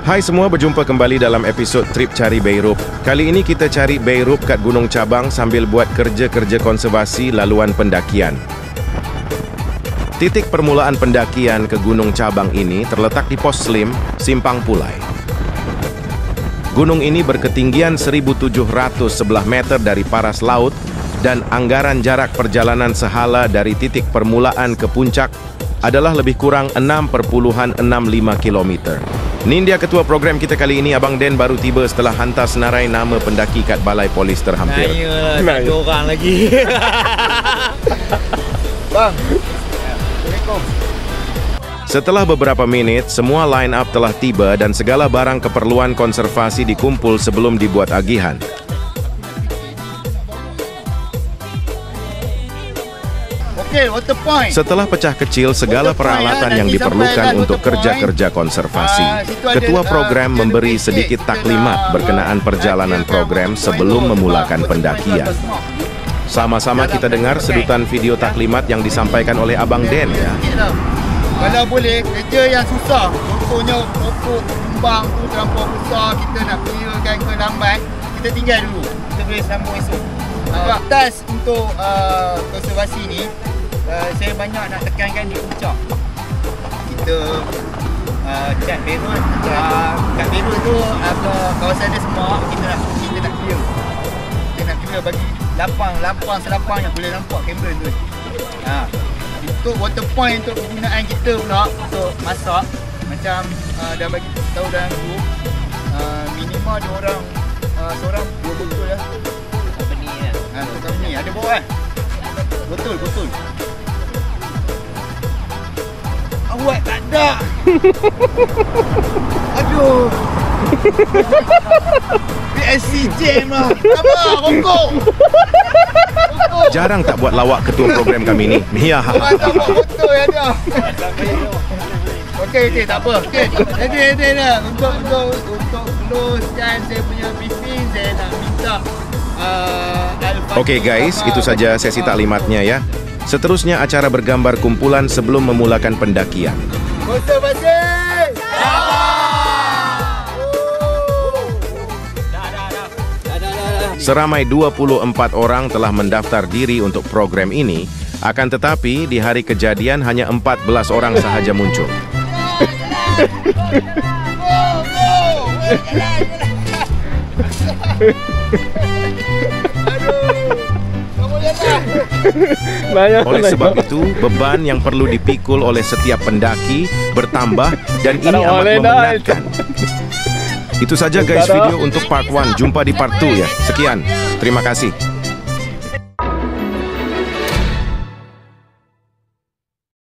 Hai semua, berjumpa kembali dalam episod Trip Cari Beirut. Kali ini kita cari Beirut kat Gunung Cabang sambil buat kerja-kerja konservasi laluan pendakian. Titik permulaan pendakian ke Gunung Cabang ini terletak di Pos Slim, Simpang Pulai. Gunung ini berketinggian 1.711 meter dari paras laut dan anggaran jarak perjalanan sehala dari titik permulaan ke puncak adalah lebih kurang 6,65 km. Ini dia ketua program kita kali ini, Abang Den baru tiba setelah hantar senarai nama pendaki kat Balai Polis terhampir. Tak ada orang lagi. Bang. Assalamualaikum. Setelah beberapa minit, semua line up telah tiba dan segala barang keperluan konservasi dikumpul sebelum dibuat agihan. Setelah pecah kecil segala peralatan yang diperlukan untuk kerja-kerja konservasi, ketua program memberi sedikit taklimat berkenaan perjalanan program sebelum memulakan pendakian. Sama-sama kita dengar sedutan video taklimat yang disampaikan oleh Abang Den ya. Kalau boleh, kerja yang susah, contohnya pokok kembang tu terlampau besar, kita nak clearkan ke lambat, kita tinggal dulu, kita boleh sambung esok. Atas untuk konservasi ni, saya banyak nak tekankan di puncak. Kita cat Beirut, kat Beirut tu kawasan dia semua kita nak clear. Kita nak clear bagi lapang selapang yang boleh nampak kamera tu. Untuk water point untuk penggunaan kita pula untuk masak, macam dah bagi tahu dalam group, minimal ada orang seorang 2 botol lah. Company kan? Company ada bawa kan? Botol. Awak tak ada. Aduh. PSC jam lah. Apa? Rokok. Jarang tak buat lawak ketua program kami ni. Ya. Tak buat botol yang ada. Okey, tak apa. Okey. Jadi dah untuk close-kan saya punya briefing, saya nak minta Okey guys, itu saja sesi taklimatnya ya. Seterusnya acara bergambar kumpulan sebelum memulakan pendakian. Konservasi! Seramai 24 orang telah mendaftar diri untuk program ini, akan tetapi di hari kejadian hanya 14 orang sahaja muncul. Oleh sebab itu, beban yang perlu dipikul oleh setiap pendaki bertambah dan ini amat memenatkan. Itu saja guys video untuk part 1. Jumpa di part 2 ya. Sekian. Terima kasih.